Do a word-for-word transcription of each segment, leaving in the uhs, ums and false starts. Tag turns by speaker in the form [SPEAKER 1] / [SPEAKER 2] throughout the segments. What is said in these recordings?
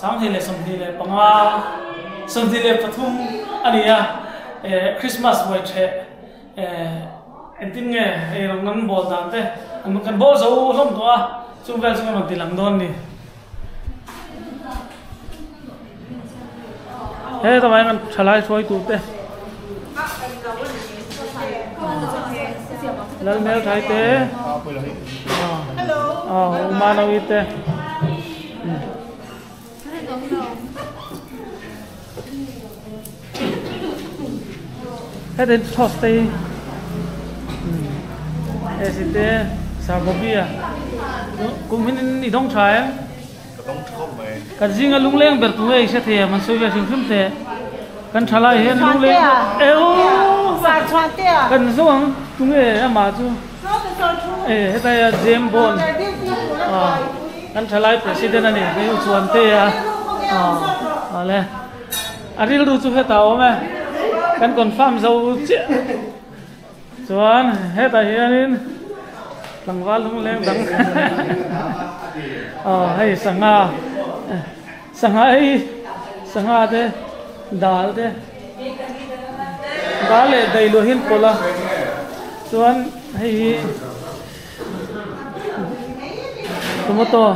[SPEAKER 1] sáng thì lệ sông thì lệ bằng hoa sông thì lệ phát thum anh à Christmas vậy thế anh tin nghe anh ngắm bò đàn thế anh cần bò dấu lắm thôi chúng về chúng mình thì làm đòn đi thế tao anh trả lại xoay tụt thế lần này thấy thế ờ mà nào ít thế thế đến toast đi thế thì thế sao bố bia cũng mình đi đông trái cái gì ngang lung lên bật tuổi sẽ thế mà suy về sinh phim thế kan thala hen lung lên eo kan xuống chúng nghe mà chú ê đây James Bond à kan thala president này cái chuan thế à à lên aril du chú hết tao mà kan confirm dấu chuan hết tại hiện lăng vào lung lên đằng à hay sang à sang hay sang à thế dal thế dal le dai lo hin pola chuan hay tomato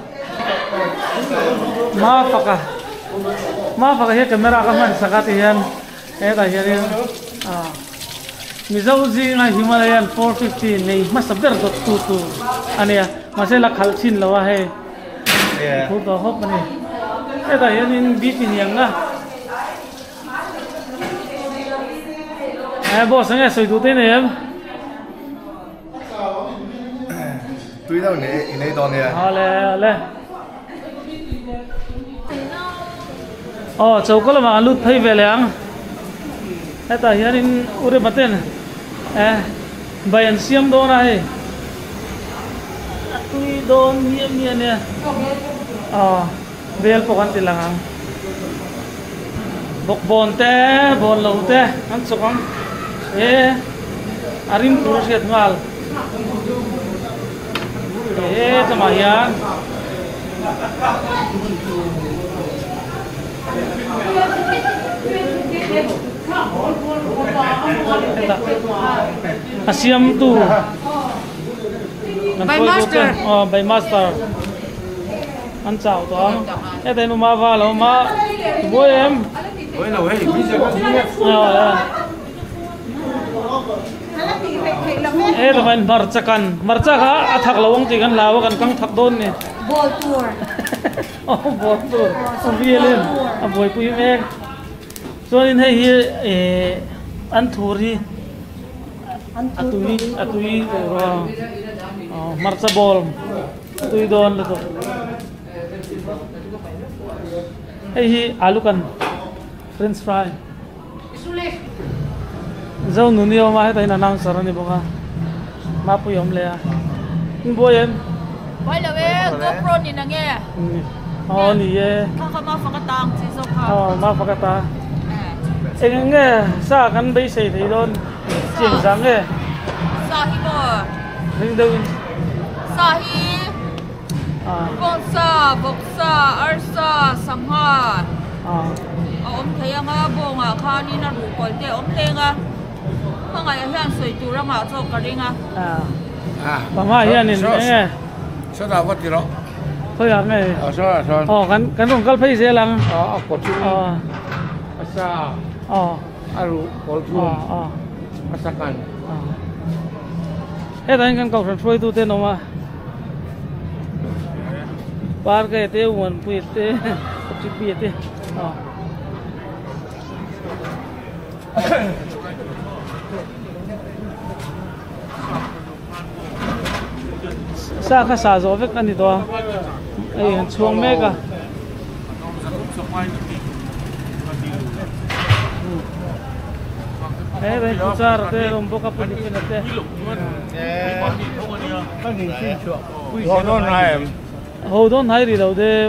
[SPEAKER 1] ma faka ma faka he camera ka man sakati hian he ta hian à mizo ji na Himalayan four fifty nei ma sabder dot two two ania ma se la khal chin lawa he khu to hop ani he ta hian in bi tin yang na e bo sang e soi du te ne em
[SPEAKER 2] tui đâu nè in đây đó nè
[SPEAKER 1] ale ale oh chokol ma alut phai ve lang he ta hian in ure maten eh bayan siam do na he tui don mi mi ne ah bel pokan tilang bok bon te bon lo te an sokang e arim purus yat mal e tama yan asiam tu
[SPEAKER 3] by master
[SPEAKER 1] oh by master ăn chào to e tay no ma va lo ma bố em
[SPEAKER 2] ôi nào hey bây giờ
[SPEAKER 1] ờ e tao mình marcha kan marcha kha athak lawang chi kan lawa kan kang thak don ni
[SPEAKER 3] ball tour
[SPEAKER 1] oh ball tour oh violin a boy pui me so in hey hi e an thuri atui atui ro marcha ball atui don le to hey hi alu kan french fry dâu nụ niêu mà hay là năng sờ này bông à mà bùi om lẹ in bùi em
[SPEAKER 3] bùi là về GoPro nhìn nè nghe
[SPEAKER 1] oh nì ye
[SPEAKER 3] không không mà phải tang chỉ số khá
[SPEAKER 1] oh mà phải ta em nghe sa kan bây say thấy đôn chuyện sáng nghe
[SPEAKER 3] sa hi bò
[SPEAKER 1] hình đâu
[SPEAKER 3] sa hi
[SPEAKER 1] à
[SPEAKER 3] bông sa bông sa ar sa sang ha
[SPEAKER 1] à
[SPEAKER 3] om thấy ang à bông à khá ni na rủ coi thế om thế nga không ai hiện soi tu ra mà cho cái đi nga
[SPEAKER 1] à
[SPEAKER 2] à
[SPEAKER 1] bà mai hiện nên nghe
[SPEAKER 2] sao nào bắt đi đó
[SPEAKER 1] thôi à nghe
[SPEAKER 2] à sao sao
[SPEAKER 1] oh kan kan rong kal phei se lang
[SPEAKER 2] à có chút
[SPEAKER 1] oh
[SPEAKER 2] sao
[SPEAKER 1] oh
[SPEAKER 2] aru có chút
[SPEAKER 1] oh oh
[SPEAKER 2] masakan
[SPEAKER 1] hết anh kan cầu transfer tu tên mà par cái te uan pui te chip pi te oh sa kha sa zo vek ani to ai han chuang me ka eh dai puchar te rom boka pudi pe te
[SPEAKER 2] ho don hai em
[SPEAKER 1] ho don hai ri đâu de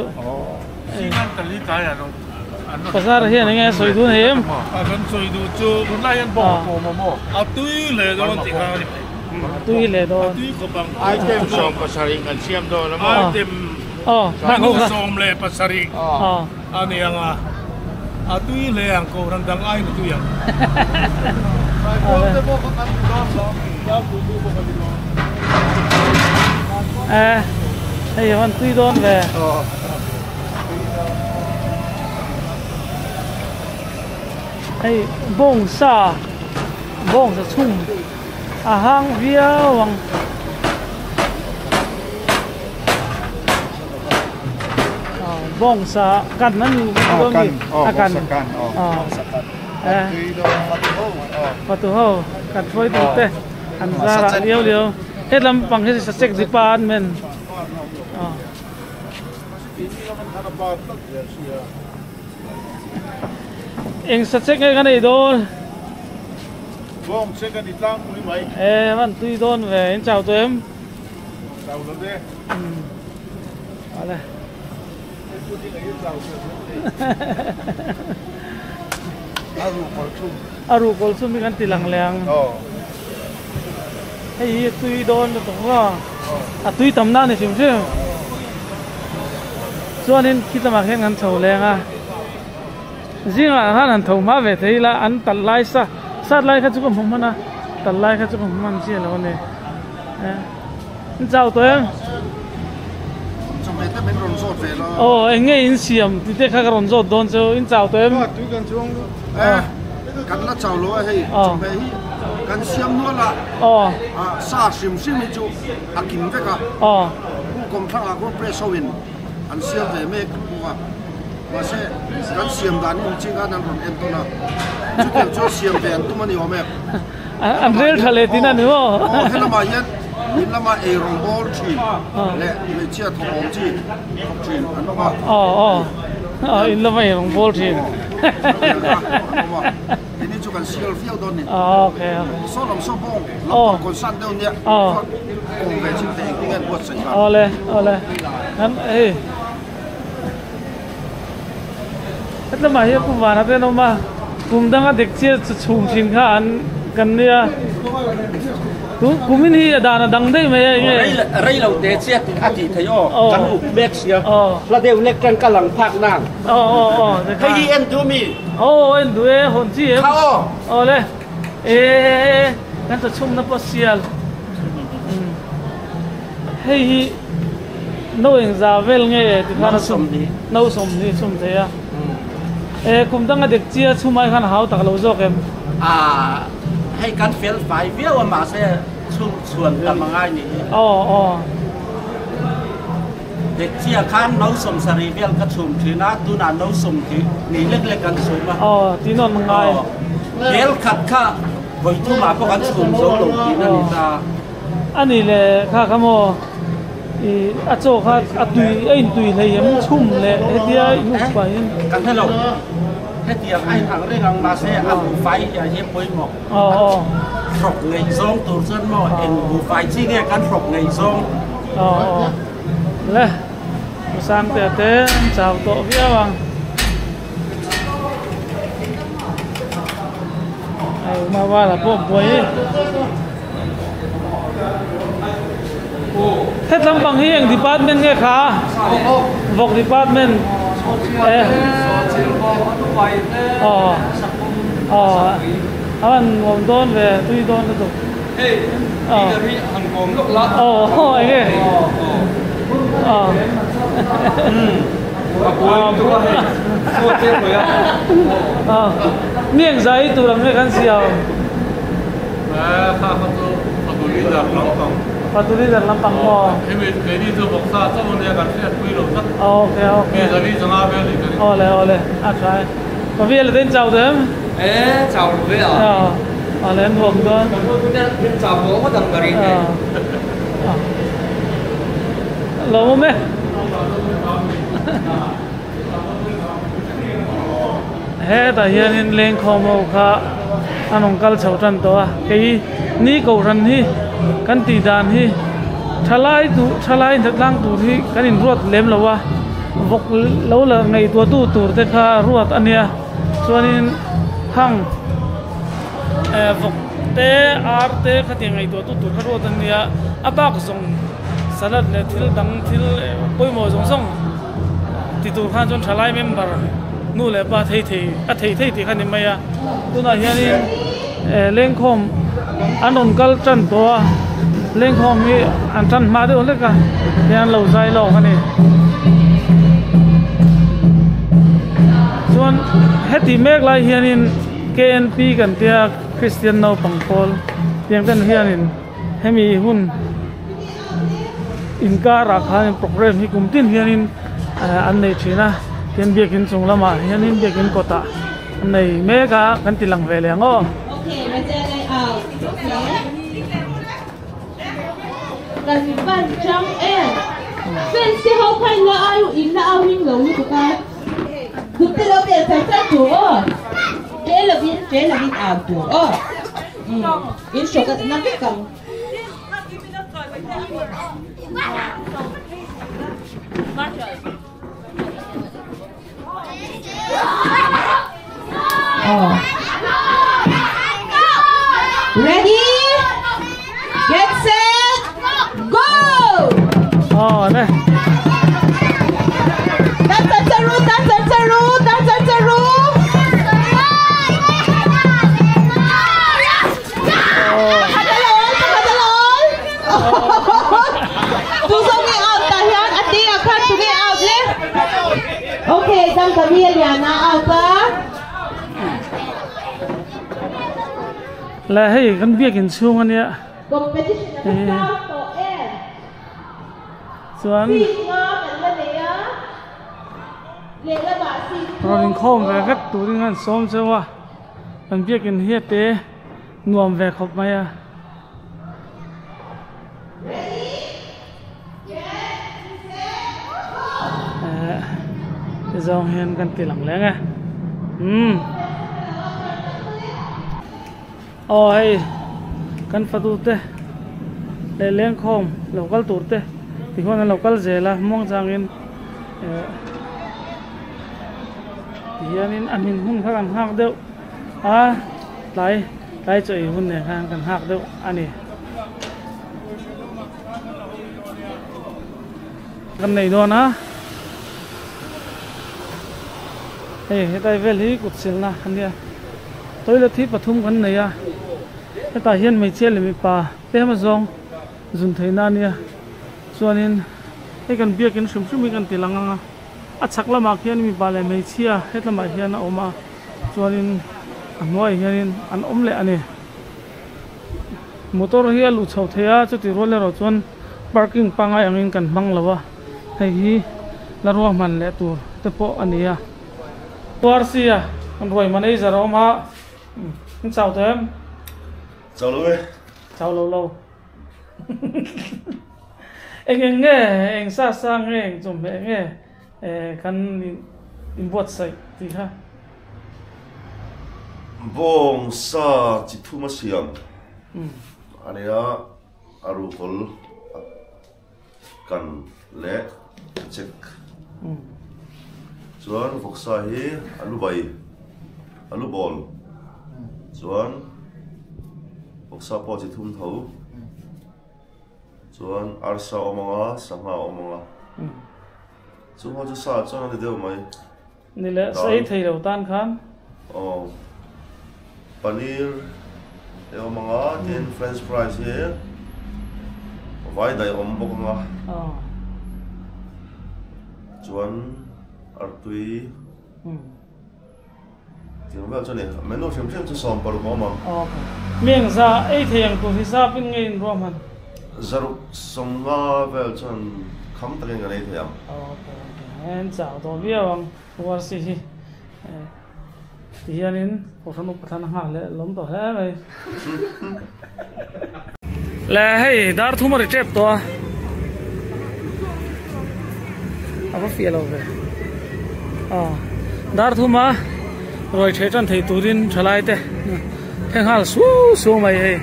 [SPEAKER 1] pasar hian nge soi du hem
[SPEAKER 2] à con soi du chu con lai ăn bò bò mò mò à tui le don ti kha
[SPEAKER 1] tui le do
[SPEAKER 2] tui ko bang ai tem som pasar in kan siam do na ma tem
[SPEAKER 1] oh
[SPEAKER 2] Ang
[SPEAKER 1] ho ka
[SPEAKER 2] som le pasari.
[SPEAKER 1] oh
[SPEAKER 2] Ani ang a atui le ang ko rang dang ai tu yang.
[SPEAKER 1] à đây là tuy đôn về đây bông sa bông sa chung à hang vía hoàng bông sa cắn nó như
[SPEAKER 4] Oh, kan. Oh,
[SPEAKER 1] à cắn
[SPEAKER 4] kan. Oh.
[SPEAKER 1] à à
[SPEAKER 4] Tui do patuho. Oh.
[SPEAKER 1] và tu hậu cắn phơi tu tê ăn ra là liêu liêu hết làm bằng hết sạch sạch gì pa anh men anh sạch sạch cái này đâu
[SPEAKER 2] Bom se kan itlang muli mai.
[SPEAKER 1] em ăn tuy đôn về anh chào tụi em
[SPEAKER 2] Tao lo de.
[SPEAKER 1] à đây
[SPEAKER 2] Aru por chu.
[SPEAKER 1] aru kolsum mi kan tilang leang
[SPEAKER 2] Oh.
[SPEAKER 1] hey tuy đôn được không à à tuy tầm nào này chịu chứ cho nên khi ta mặc hiện ngắn thầu leang à riêng là hắn hắn thầu má về thấy là ăn tạt lai sa sát lai khách cũng không mana tạt lai khách cũng không man gì là này anh chào tụi em
[SPEAKER 4] Trong này ta bên rồng rột về lo.
[SPEAKER 1] ồ anh nghe in xiêm thì thế khác rộn rộn đón cho anh chào tụi em
[SPEAKER 4] Tui kan chuang. Eh. Kan la chau lo hei. Trong này kan siam no la.
[SPEAKER 1] ồ
[SPEAKER 4] À sa sim sim ni chu. Akim ve ka.
[SPEAKER 1] ồ
[SPEAKER 4] Kom thang a ko preso win. An siam ve me ku wa. Wa se kan siam dan ni chi ga nan ron en to na. Chu kel chu siam ve an tu mani o me.
[SPEAKER 1] anh rel thale tin anh
[SPEAKER 4] Oh,
[SPEAKER 1] nữa
[SPEAKER 4] hela ma yen. In lama e rong bol chi. Le le chia thong ong chi. Thong chi an ma.
[SPEAKER 1] ồ ồ ồ in là mày không vô thì
[SPEAKER 4] Ini juga sial fiel don ni.
[SPEAKER 1] ok
[SPEAKER 4] So lam so bong.
[SPEAKER 1] Oh.
[SPEAKER 4] Lam kon san deu ni.
[SPEAKER 1] Oh.
[SPEAKER 4] Kong ve chin te dengan buat sen.
[SPEAKER 1] ole ole anh ê hết là mày cũng vào đây nó mà cũng đang ở địch chia chủng chinh khá anh gần nia cũng cũng mình hi đàn đằng đây mày nghe
[SPEAKER 5] Ray lâu để chết ati thấy ô
[SPEAKER 1] Ờ.
[SPEAKER 5] cắn hụt bét xia
[SPEAKER 1] ờ
[SPEAKER 5] là đều lệchกันกำลังพักนั่ง
[SPEAKER 1] ờ ờ ờ để
[SPEAKER 5] ให้ดี
[SPEAKER 1] khai
[SPEAKER 5] เอ็นทูมี
[SPEAKER 1] ô anh đuổi hồn chi em
[SPEAKER 5] เข้า
[SPEAKER 1] ờ đây ê cái tổ chung nó có xial hay nấu hình già vel nghe thì khá là sum nấu sum đi sum thế à ê cũng đang ở địch chia chung mai khá là háo tạc lâu rồi em
[SPEAKER 5] อ่าให้กันเฟลไฟเวียวมาเสียช่วงส่วนกันมาง่ายนี่
[SPEAKER 1] ờ ờ
[SPEAKER 5] เด็กเชี่ยข้านน้องสมสรีเวียลก็ชุ่มถือนะตูน่าน้องสมถือนี่เล็กๆกันสุ่มอ่ะ
[SPEAKER 1] ờ tí non mà ngay
[SPEAKER 5] เฮลขัดข้าไว้ทุ่มมาพวกกันสุ่มโซ่ลงทีนั่นนี่ตา
[SPEAKER 1] anh này là khá khá mò ý à chỗ khá à tùy anh tùy này em chung lệ hết đi ai nụ phải
[SPEAKER 5] กันให้เราให้เตรียมไอ้ทางเรื่องมาเสียเอาไฟอย่าเย็บไว้หมอก
[SPEAKER 1] ờ ờ
[SPEAKER 5] Rọc ngày giông tổ dân mò em bù phải chi nghe căn rọc ngày giông
[SPEAKER 1] ờ ờ lệ sang tệ tế chào tổ vía bằng ai mà qua là bộ bối hết lắm bằng hiền department nghe khá vọc department ê ờ ờ anh ngồi đón về tuy đón được ờ ờ anh ấy ờ ờ miệng giấy tụi làm cái khăn xiao
[SPEAKER 2] Ah, ha ha tu patuloy na lampang.
[SPEAKER 1] patuloy na lampang mo
[SPEAKER 2] Imi kedi tu boksa tu muna kan siya kuilo kat.
[SPEAKER 1] okay okay
[SPEAKER 2] Kaya sabi sa nga beli kani.
[SPEAKER 1] ole ole à try có việc là tên chào them
[SPEAKER 6] 에, chào với à?
[SPEAKER 1] ờ ờ lên hộp đó
[SPEAKER 6] chào bố có tầng gari
[SPEAKER 1] ờ lâu mấy he ta hian leng khomo kha anong kal chho tan to cái ni ko ran hi kan ti dan hi thalai tu thalai dak lang tu hi kan in ruat lem lawa vok lo la ngai tu tu tur te kha ruat ania chuanin hang e vok te ar te kha ti ngai tu tu tur kha ruat ania abak zong salad le thil dang thil poi mo jong song ti tu khan chon thalai member nu le pa thei thei a thei thei ti khan ni maya tuna hiani leng khom anon kal chan to leng khom hi an chan ma de le ka hian lo zai lo khan ni chuan heti mek lai hianin K N P kan tia Christian no pangpol tiang kan hianin hemi hun inka rakhan program hi kumtin hianin an nei thina tian biakin chunglama hianin biakin kota an nei meka kan tilang ve lengo
[SPEAKER 7] okay ma cha lai out kan ban chang en sen se ho khai la ai in la au ning lo ni ka du te lo be sa sa tu o te lo bin te lo bin out tu o in so ka na ke kam oh ready get set go
[SPEAKER 1] oh ne
[SPEAKER 7] dancer seru dancer seru dancer seru kadalon kadalon tu so nge out ta hian ati akhan tu nge out le okay dam kamia liana out ta
[SPEAKER 1] la hei kan biakin chung ania
[SPEAKER 7] competition na start to end
[SPEAKER 1] chuan
[SPEAKER 7] si nga kan la le ya le la ba si
[SPEAKER 1] ron khom ve vet turing an som chewa kan biakin hi te nuam ve khop maya eh zong hian kan tilang lenga hm oh hey kan fatu te le leng khom local tur te ti hon local zela mong jangin eh hianin amin hun khan hak deu a lai lai choi hun ne khan kan hak deu ani kan nei do na hey hetai vel hi kut sil na kan dia toilet thi pathum kan nei a ta hian mai chel mi pa te ma zong zun theina nia chuanin he kan biakin shum shum kan tilanga a chakla ma khian mi ba le mai chia hetla ma hian a oma chuanin anoi hianin an omle ani motor hi lu chho theya chuti roller ro chuan parking pangai angin kan mang lawa hei hi la ro man le tur te po ania tuarsia an roi manei zaro ma in chau tem
[SPEAKER 4] chào lâu ấy
[SPEAKER 1] chào lâu lâu anh anh nghe anh sa sang nghe anh dùng mẹ nghe khăn in bột sạch thì ha
[SPEAKER 4] bông sa chỉ thu mà xiêm anh ấy à aru kol kan lệ check chuan vok sa hi alu bay alu bol chuan vok sa po chỉ thum thấu chuan arsa omanga sanga omanga chu ho chu sa chuan ani deu mai
[SPEAKER 1] ni le sai thei ro tan khan
[SPEAKER 4] oh paneer e omanga tin french fries hi vai dai om bokanga
[SPEAKER 1] oh
[SPEAKER 4] chuan artui tiếng vào cho này menu phim phim cho sòng paru mà
[SPEAKER 1] oh miếng ra ấy thieng tu hi sa pin ngin ro man
[SPEAKER 4] zaruk som nga vel chon kham takin ga nei thiam
[SPEAKER 1] okay en chao to biawang war si hi tianin ko thanu pathan ha le lom to he mai la hey dar thumar trep to aba fielo ve ah dar thuma rồi thế chân thấy tụi điên trở lại thế, thằng hal su su mày ấy,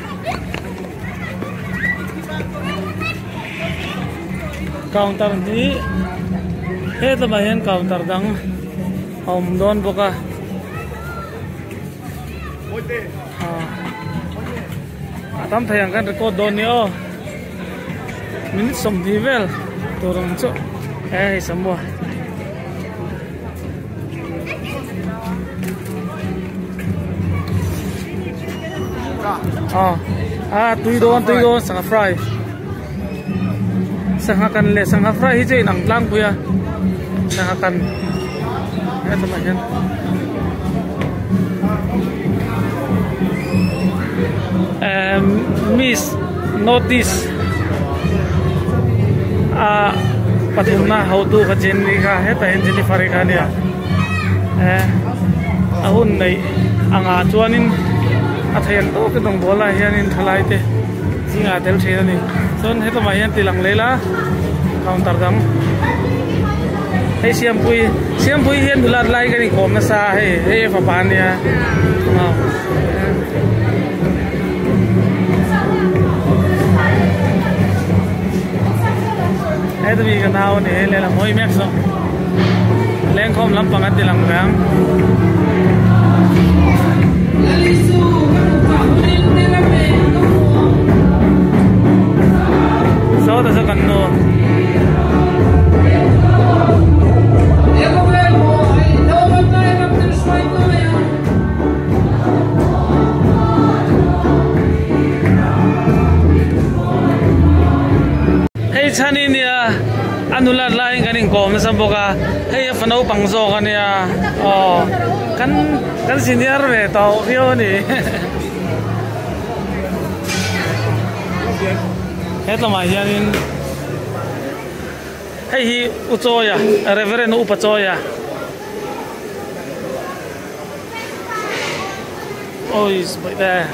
[SPEAKER 1] counter ní, hết là mày hiện counter đắng, hồng đón bốc à, à, tắm thằng cái có đón nhớ, minute som thi vel turang chu eh samwa à à tui don tui don sang fry sang kan le sang fry hi che nang tlang puya sang kan ya tama yan um miss notice a patumna how to ka chen ni ka he ta hen jeli fare ka nia eh ahun nei anga chuanin a thayang to ke dong bola hianin thalai te jinga tel thena ni son he to ma hian tilang lela counter dang hey siam pui siam pui hian dulat lai ka ni khom na sa he he fa pan nia ma hey to bi ka naw ni le la moi mek so leng khom lam pangat tilang bang sao ta sẽ cần nữa hey chani nia anulat lain kaning kom samboka hey fanau pangzo kania oh kan kan senior ve tau vio ni hết là mày hiền hay hi uchoya reverend upachoya ôi vậy đây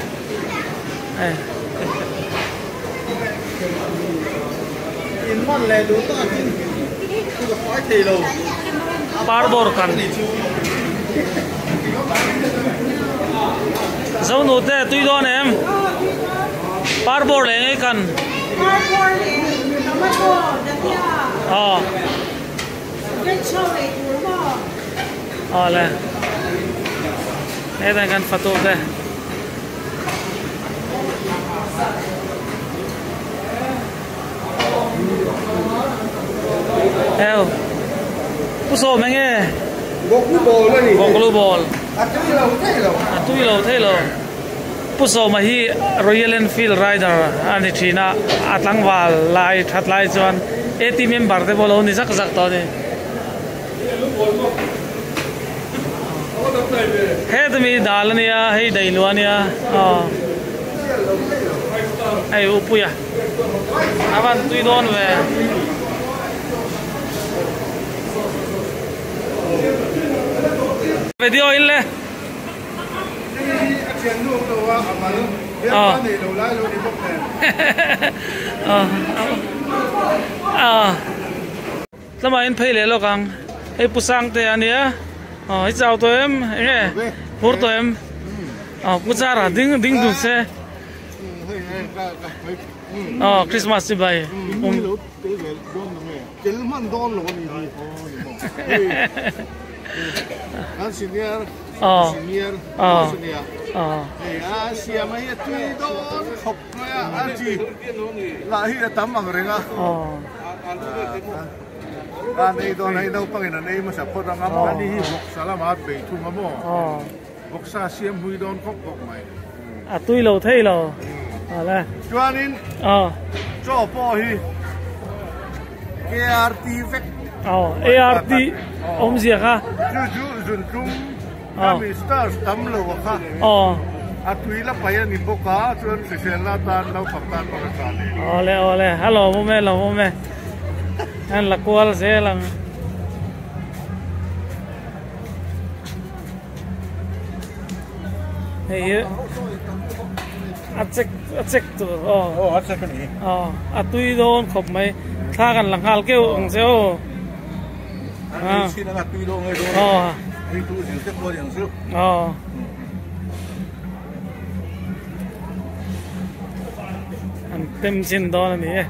[SPEAKER 4] in mon le du to tin ku ko khoi thei lo
[SPEAKER 1] barbor kan dấu nốt đây tuy đó em barbor lên kan ờ ờ là đây là căn photo đây eo puso mấy nghe
[SPEAKER 4] gok lu bol ni
[SPEAKER 1] gok lu bol
[SPEAKER 4] a tui lo thei lo
[SPEAKER 1] a tui lo thei lo puso mà hi Royal Enfield Rider ani thina atlang wal lai that lai chuan eighty member te bolo ni zak zak to ni he to mi dal nia hei dai lu ania ờ ai upuya avan tui don ve video ille ờ ờ ờ làm anh thấy lẽ lo căng hay pusang te anh nhá ờ hay chào tôi em nghe hốt tôi em ờ cứ ra là đinh đinh đủ xe ờ Christmas đi bay
[SPEAKER 4] anh senior
[SPEAKER 1] ờ
[SPEAKER 4] senior
[SPEAKER 1] ờ
[SPEAKER 4] senior
[SPEAKER 1] ờ
[SPEAKER 4] à xia mấy tui đó học rồi à anh chị là hi là tấm bằng rồi nga
[SPEAKER 1] ờ
[SPEAKER 4] anh ấy đó này đâu bằng anh ấy mà sắp có rằng anh ấy hi học salamat bị thùng amo
[SPEAKER 1] ờ
[SPEAKER 4] học sa xiêm hui đón khóc học mày
[SPEAKER 1] à tui lâu thấy lâu ờ là
[SPEAKER 4] cho nên
[SPEAKER 1] ờ
[SPEAKER 4] cho bỏ hi cái R T vec
[SPEAKER 1] ờ A R T ông gì ha
[SPEAKER 4] chú chú dùn chung kami stars tấm lầu ha
[SPEAKER 1] ờ
[SPEAKER 4] à tui là phải anh bốc cá cho nên sẽ là tan lâu phẩm tan bằng cái này
[SPEAKER 1] ờ lẹ ờ lẹ hello mô mẹ hello mô mẹ anh là cô sẽ là hey à check à check tu ờ
[SPEAKER 4] oh at second hi
[SPEAKER 1] ờ à tui don khop mai tha kan lang hal kêu ong seo
[SPEAKER 4] anh xin là tui đâu ngay rồi
[SPEAKER 1] ờ
[SPEAKER 4] đi tu thì sẽ có điện sức
[SPEAKER 1] ờ anh tem xin đó là gì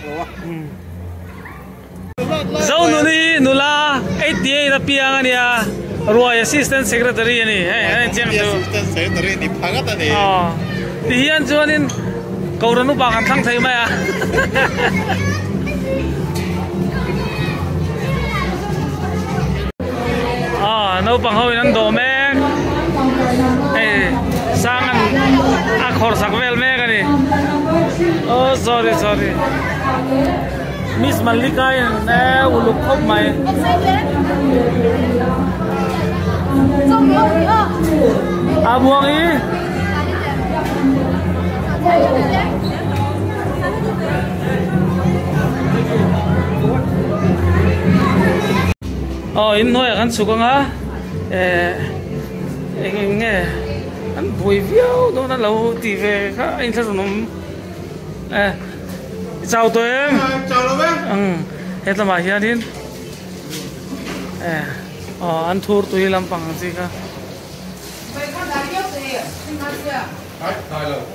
[SPEAKER 1] Zau nuni nula eight day na piang ania Roy Assistant Secretary ani eh jam tu
[SPEAKER 2] Assistant Secretary ni phagat ani
[SPEAKER 1] oh ti hian chuanin kauranu ba kan thang thai mai a ah no pang hoi nan do mek eh sangan a khor sakvel mek ani oh sorry sorry Miss Malika and uh, will look up my Abuangi oh in noi kan suka nga eh nghe anh buổi video đó là lâu tv ka anh thấy nó eh chào tụi em.
[SPEAKER 2] chào đâu em
[SPEAKER 1] ừ hết là mà hiện đi eh ờ anh thua tụi làm bằng gì cả
[SPEAKER 2] Đấy, rồi rồi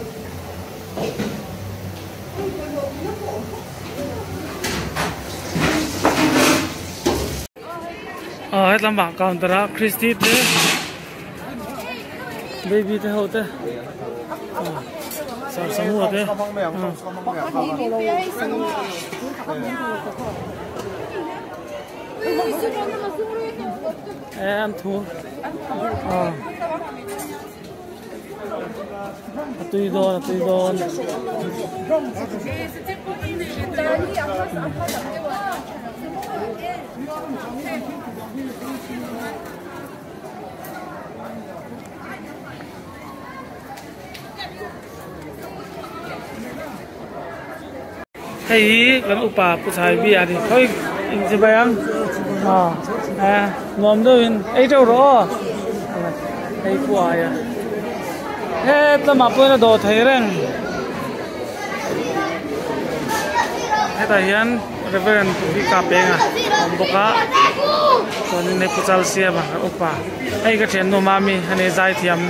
[SPEAKER 1] ờ hết làm bằng counter á Christy thế baby thế hậu thế sao sao mua thế 에 ăn thua ờ tùy đòn tùy đòn thấy kan upa pusai bi ani khoi in je bayang à à ngom do in ei đâu ro ei kwa ya he ta ma po na do thai reng he ta hian reverend vi ka pe nga om boka kon ne puchal sia ba upa ei ka then no mami hane zai thiam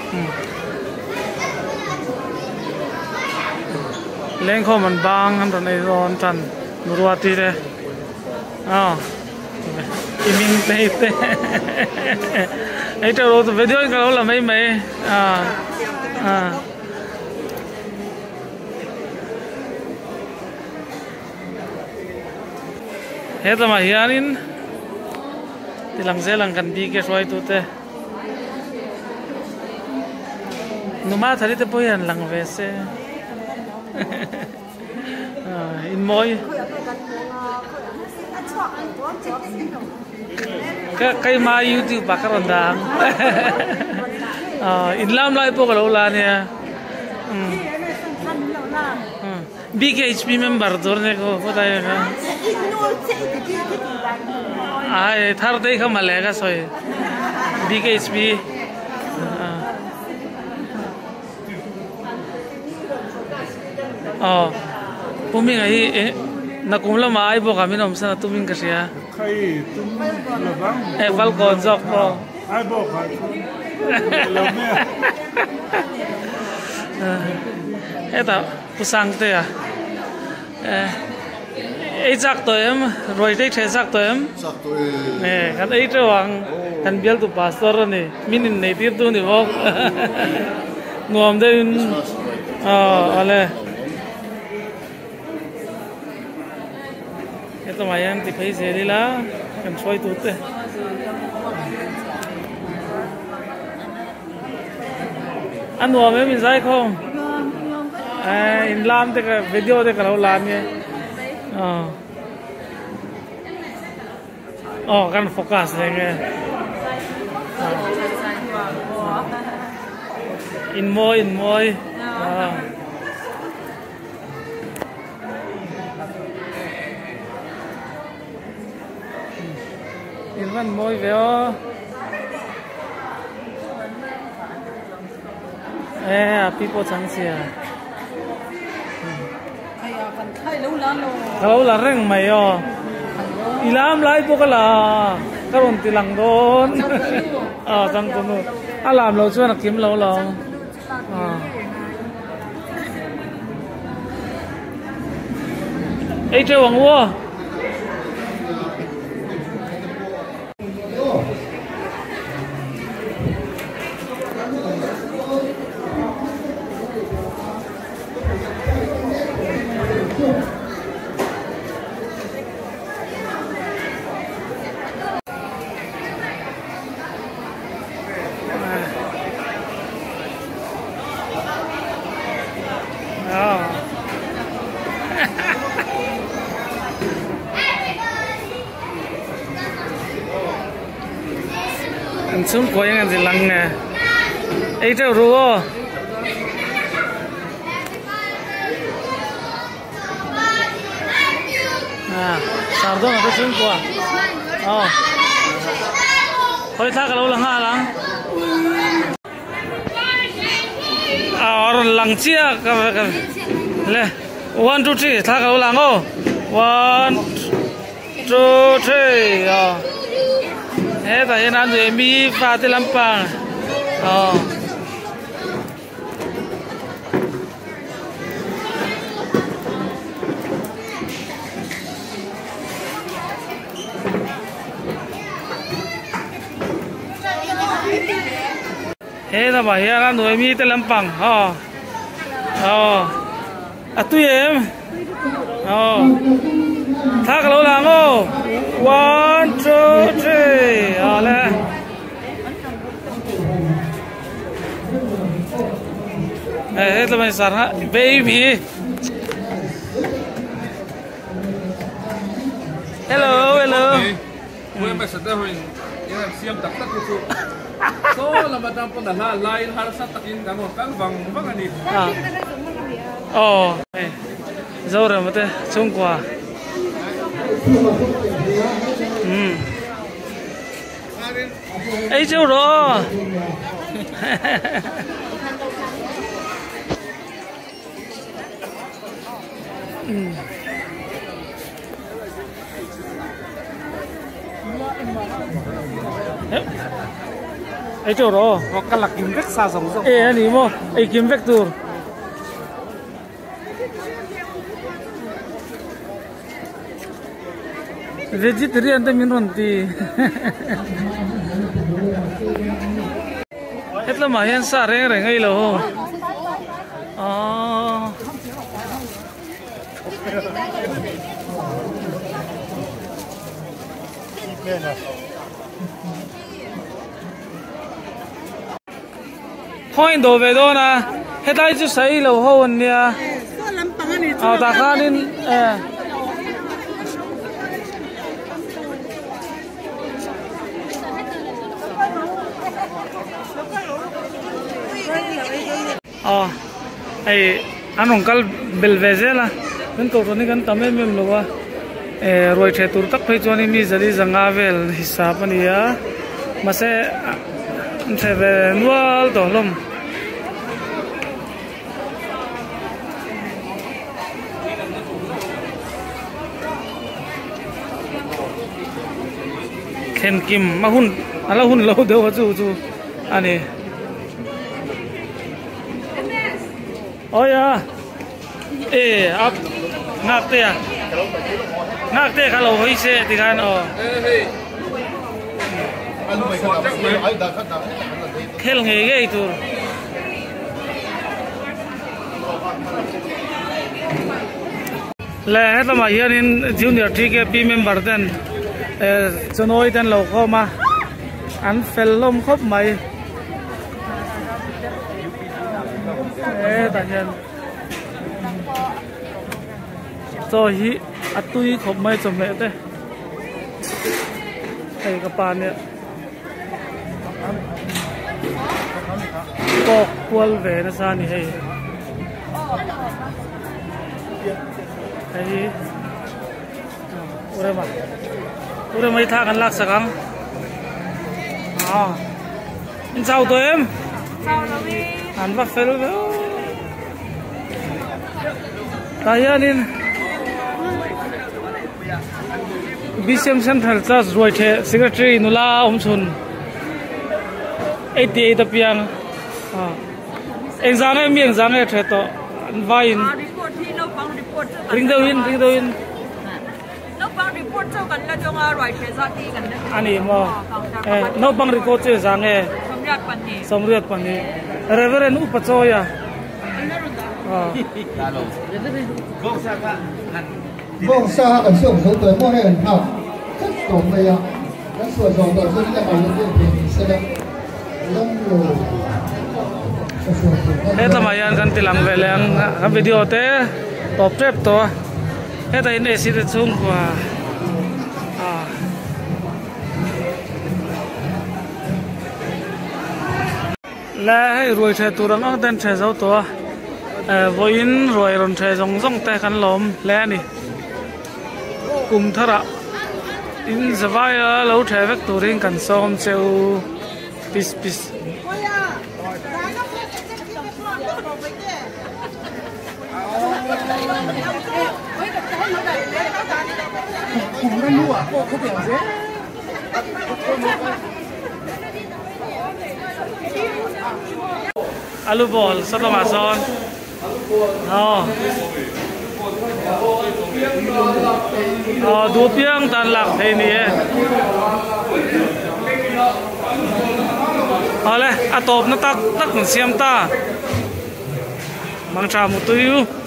[SPEAKER 1] lên kho mình bang hắn rồi này rồi trần mua ti đây à imin tê tê ấy trâu rồi tụi video cái đó là mấy mấy à à hết rồi mà hianin thì lăng xe lăng cần đi cái xoay tụi tê numa thari tê bôi hiền lăng về xe in môi cái cái mà YouTube bạc còn đang in làm lại bộ cái lâu là nè bê ca hát pê member rồi này cô có thấy không à thar đây không mà lẽ cái soi bê ca hát pê ờ bố mình ấy na cũng là mà ai bộ kami nom sa tu mình cái gì à
[SPEAKER 2] khay tum là vắng
[SPEAKER 1] em val con dọc pro
[SPEAKER 2] ai bộ khay lâu nè
[SPEAKER 1] hết à pusang thế à ấy chắc tôi em rồi đấy thế chắc tôi em nè cái ấy cho anh anh biết tụ pastor này mình này tiếp tu này vô ngom đây ờ ale itu mayam ti phai zeli la kan soi tu te an nuam em in zai không à in lam te ka video te ka lo lam ye ờ ờ kan focus le nge in moi in moi à in văn môi véo ê people chẳng xìa kalau là reng mày yo ilam lại bộ cái là cái bọn tì lăng đốn à chẳng tụi nó à làm lâu chưa là kiếm lâu lâu à ấy chơi bằng vua xuống cuối ngàn gì lăng nè ấy trâu rùa à sao đó nó xuống qua oh thôi thắc lâu lăng ha lăng à rồi lăng chia cái cái le one two three thắc lâu lăng ô one two three à thế tại hiện anh rồi mi pha tới Lampang, oh, thế là bảo hiện anh rồi mi tới Lampang, oh, oh, à tụi em, oh, thắc lâu lắm ô. One, two, three. À lẽ. Ê, hết là mình sẵn hả? Baby. Hello, hello.
[SPEAKER 2] Gue sampai sedih ini. Ini siam tak tak itu. So lama tampon dah lah lain harus takin kamu kan bang bang ani.
[SPEAKER 1] À. Oh, rồi rồi mà thế, Trung Quốc. Ừ. Ấy chú rồi. Ừ. Ấy chú rồi.
[SPEAKER 5] Có cái là kiếm vết xa giống giống.
[SPEAKER 1] Ê anh ý mô, ấy kiếm vết tour. Vegetarian tu minum ti. Itu mahian sareng rengai loh. Oh. Point do về đó na. Hết đại chú say loh hôn nha. À, ta khá nên. Ờ, ai anh ông cal bel về là, nên cậu này gần tầm em em luôn à, rồi chơi tour tắc phải cho nên mi giờ đi zanga về hisab này á, mà sẽ sẽ về nuôi tổ lông, khen kim mà hun, anh là hun lâu đâu chú chú, anh ấy. Oh ya, eh, up, nak teh, nak teh kalau hoise dengan oh, khel ngege itu, le, itu mah ya ni junior tiga P member dan, eh, sonoi dan lokal mah, an film khop mai. Ê, tại nhiên rồi hi atui khop mai chom me te ai ka pa ne kok pol ve na sa ni hei hei ore ma ore mai tha kan lak sakang à in chào tụi em ăn vắt phê luôn tại nên bê xê em Central Church rồi thế secretary nula om sun eighty eight piang à anh giang em miếng giang em thế to vai in ring đâu in ring đâu in
[SPEAKER 3] bang report cho kan la jonga right he za ti kan na
[SPEAKER 1] ani mo eh no bang record che jang e
[SPEAKER 3] somriat pan ni
[SPEAKER 1] somriat pan ni reverend upachoya ah
[SPEAKER 8] vong sa kan siong so to mo he kan thao rất to me ya kan so so to so ni ka ma lo ke se da long lo
[SPEAKER 1] hết là mày ăn cái tilang về lên cái video thế top trip to hết là này xí chung qua à là rồi chơi tu rằng tên chơi dấu to với in rồi rồi chơi giống giống tay khăn lom lẽ nè cùng thở ạ in giờ vai lâu chơi với tu riêng cần xóm treo pis pis alu bol satu mason oh oh dua piang tan lạc thế này à lẽ à top nó tắc tắc còn xem ta mang trà một túi